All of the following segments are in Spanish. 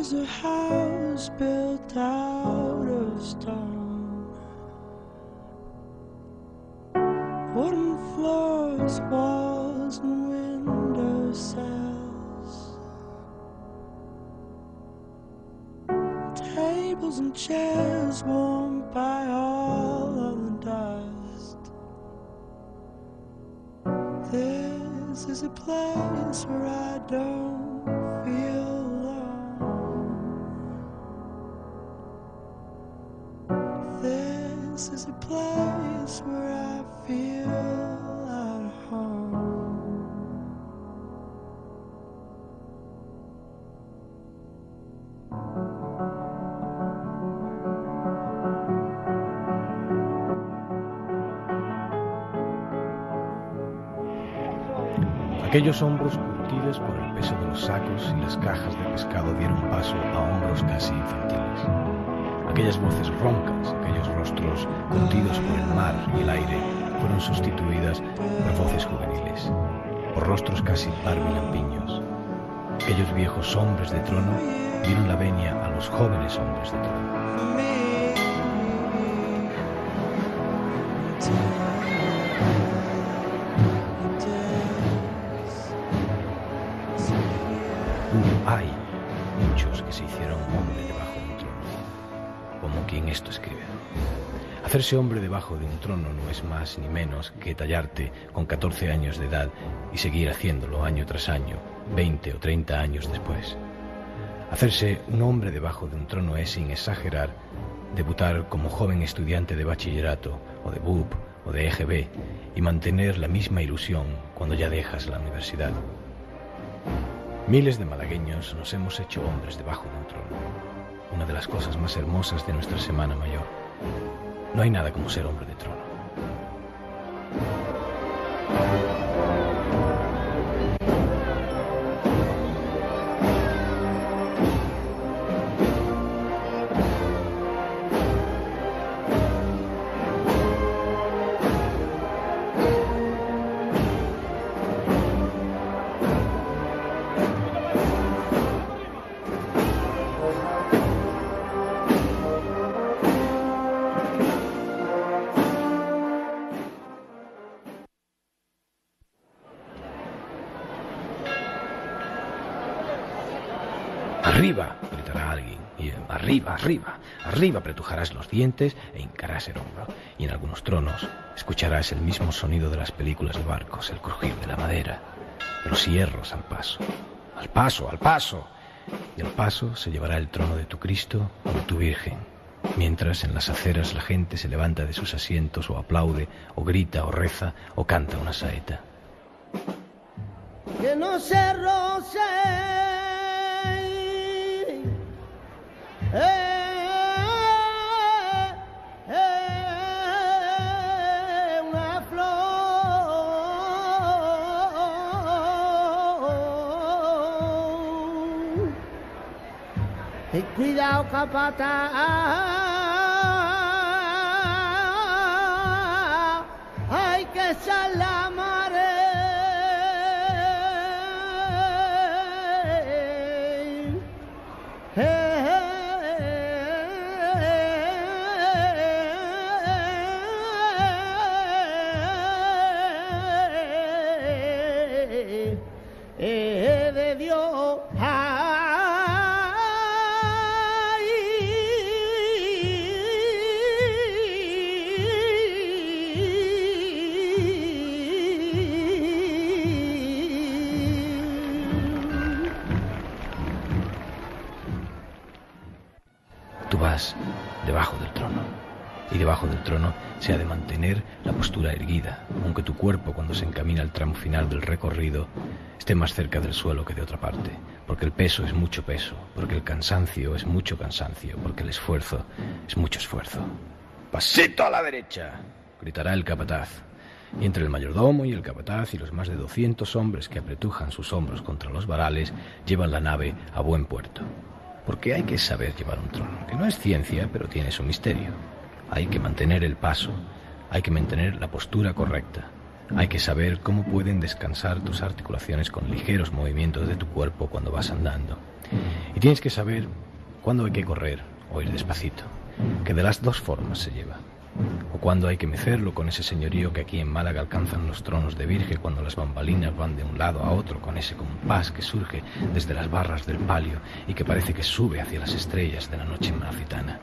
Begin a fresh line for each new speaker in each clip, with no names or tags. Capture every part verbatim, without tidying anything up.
There's a house built out of stone, wooden floors, walls and window sills, tables and chairs warmed by all of the dust. This is a place where I don't feel This is a place where I feel at home.
Aquellos hombros curtidos por el peso de los sacos y las cajas de pescado dieron paso a hombros casi infantiles. Aquellas voces roncas, aquellos rostros curtidos por el mar y el aire, fueron sustituidas por voces juveniles, por rostros casi barbilampiños. Aquellos viejos hombres de trono dieron la venia a los jóvenes hombres de trono. Uh, hay muchos que se hicieron hombre debajo de un trono, como quien esto escribe. Hacerse hombre debajo de un trono no es más ni menos que tallarte con catorce años de edad y seguir haciéndolo año tras año, veinte o treinta años después. Hacerse un hombre debajo de un trono es, sin exagerar, debutar como joven estudiante de bachillerato o de B U P o de E G B y mantener la misma ilusión cuando ya dejas la universidad. Miles de malagueños nos hemos hecho hombres debajo de un trono, una de las cosas más hermosas de nuestra Semana Mayor. No hay nada como ser hombre de trono. ¡Arriba!, gritará alguien, y arriba, arriba, arriba apretujarás los dientes e hincarás el hombro, y en algunos tronos escucharás el mismo sonido de las películas de barcos, el crujir de la madera, de los hierros al paso, al paso, al paso, y al paso se llevará el trono de tu Cristo o de tu Virgen, mientras en las aceras la gente se levanta de sus asientos o aplaude, o grita, o reza, o canta una saeta.
Que no se roce Eh, eh, una flor. Y cuidado, capataz, hay que echar la mare. De Dios, ay,
tú vas debajo del trono, y debajo del trono se ha de mantener la postura erguida, aunque tu cuerpo, cuando se encamina al tramo final del recorrido, esté más cerca del suelo que de otra parte, porque el peso es mucho peso, porque el cansancio es mucho cansancio, porque el esfuerzo es mucho esfuerzo. ¡Pasito a la derecha!, gritará el capataz, y entre el mayordomo y el capataz y los más de doscientos hombres que apretujan sus hombros contra los varales, llevan la nave a buen puerto. Porque hay que saber llevar un trono, que no es ciencia, pero tiene su misterio. Hay que mantener el paso, hay que mantener la postura correcta, hay que saber cómo pueden descansar tus articulaciones con ligeros movimientos de tu cuerpo cuando vas andando. Y tienes que saber cuándo hay que correr o ir despacito, que de las dos formas se lleva. O cuando hay que mecerlo con ese señorío que aquí en Málaga alcanzan los tronos de virgen cuando las bambalinas van de un lado a otro con ese compás que surge desde las barras del palio y que parece que sube hacia las estrellas de la noche malacitana.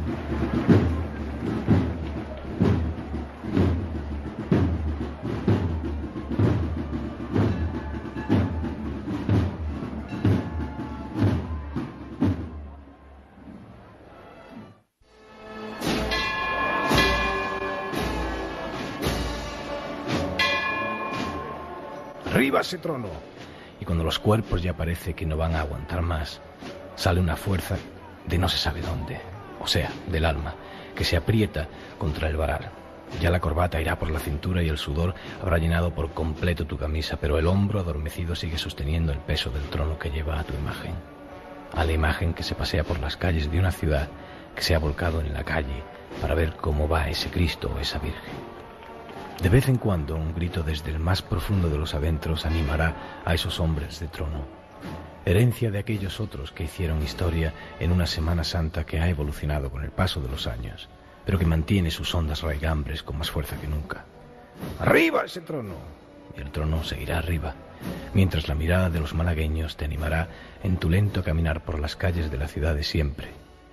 ¡Arriba ese trono! Y cuando los cuerpos ya parece que no van a aguantar más, sale una fuerza de no se sabe dónde, o sea, del alma, que se aprieta contra el varal. Ya la corbata irá por la cintura y el sudor habrá llenado por completo tu camisa, pero el hombro adormecido sigue sosteniendo el peso del trono que lleva a tu imagen. A la imagen que se pasea por las calles de una ciudad que se ha volcado en la calle para ver cómo va ese Cristo o esa Virgen. De vez en cuando un grito desde el más profundo de los adentros animará a esos hombres de trono, herencia de aquellos otros que hicieron historia en una Semana Santa que ha evolucionado con el paso de los años, pero que mantiene sus hondas raigambres con más fuerza que nunca. ¡Arriba ese trono! Y el trono seguirá arriba, mientras la mirada de los malagueños te animará en tu lento caminar por las calles de la ciudad de siempre.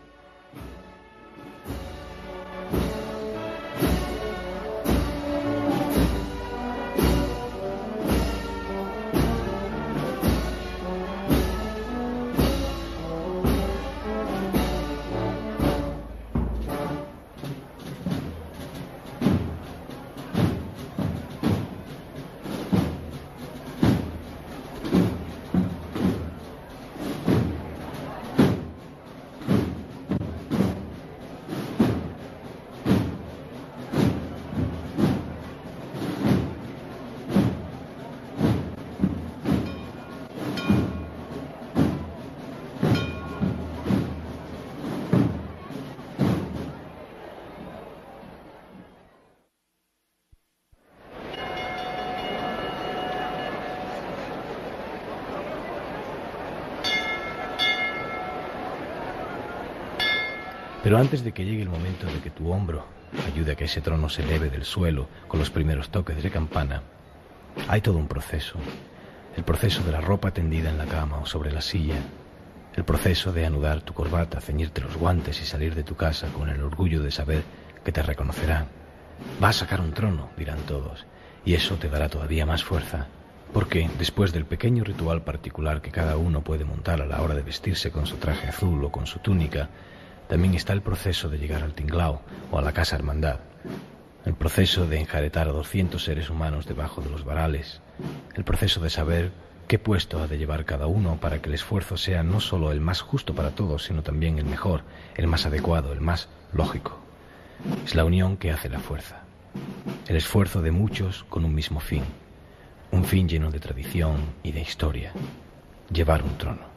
Pero antes de que llegue el momento de que tu hombro ayude a que ese trono se eleve del suelo con los primeros toques de campana, hay todo un proceso. El proceso de la ropa tendida en la cama o sobre la silla. El proceso de anudar tu corbata, ceñirte los guantes y salir de tu casa con el orgullo de saber que te reconocerán. Va a sacar un trono, dirán todos, y eso te dará todavía más fuerza. Porque, después del pequeño ritual particular que cada uno puede montar a la hora de vestirse con su traje azul o con su túnica, también está el proceso de llegar al tinglao o a la casa hermandad. El proceso de enjaretar a doscientos seres humanos debajo de los varales. El proceso de saber qué puesto ha de llevar cada uno para que el esfuerzo sea no solo el más justo para todos, sino también el mejor, el más adecuado, el más lógico. Es la unión que hace la fuerza. El esfuerzo de muchos con un mismo fin. Un fin lleno de tradición y de historia. Llevar un trono.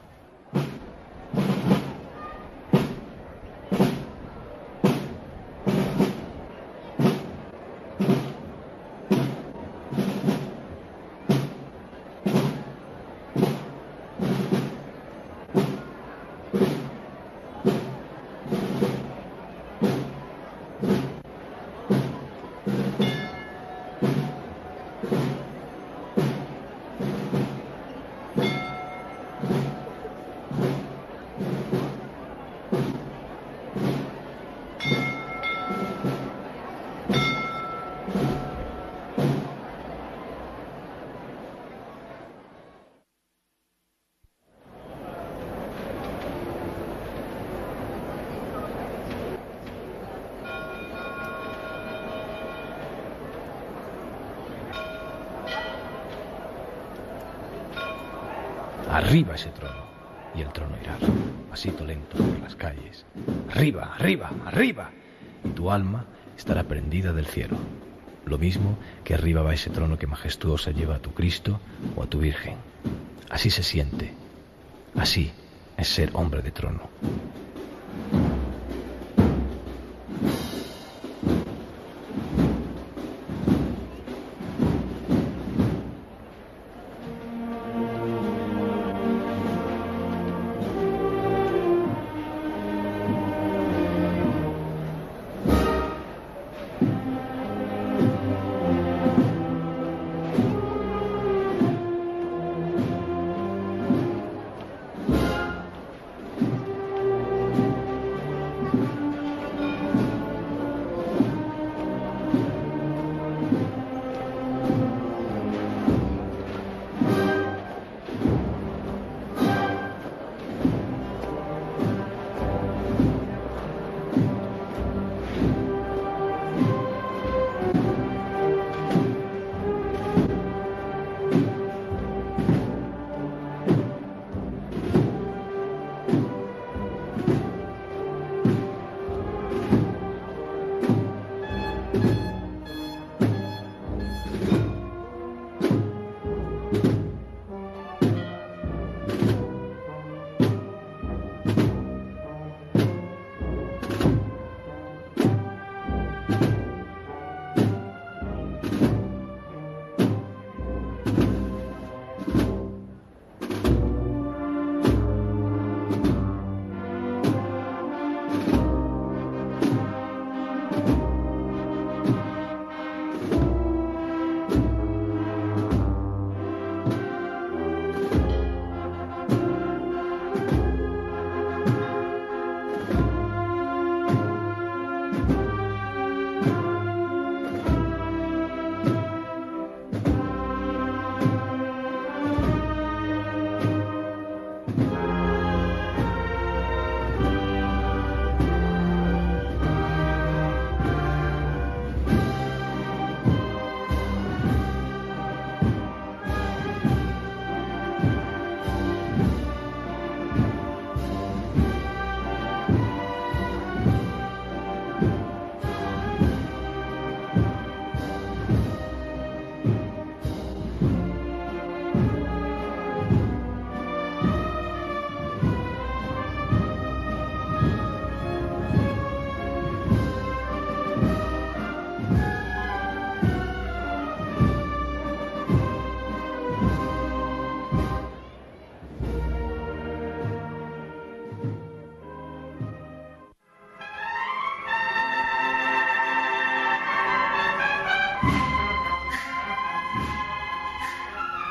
Arriba ese trono. Y el trono irá, pasito lento por las calles. Arriba, arriba, arriba. Y tu alma estará prendida del cielo. Lo mismo que arriba va ese trono que majestuosa lleva a tu Cristo o a tu Virgen. Así se siente. Así es ser hombre de trono.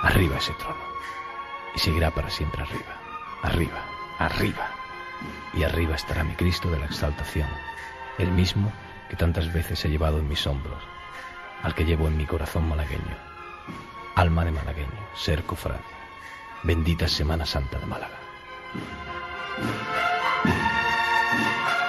Arriba ese trono. Y seguirá para siempre arriba. Arriba, arriba. Y arriba estará mi Cristo de la exaltación, el mismo que tantas veces he llevado en mis hombros, al que llevo en mi corazón malagueño. Alma de malagueño, ser cofrade. Bendita Semana Santa de Málaga.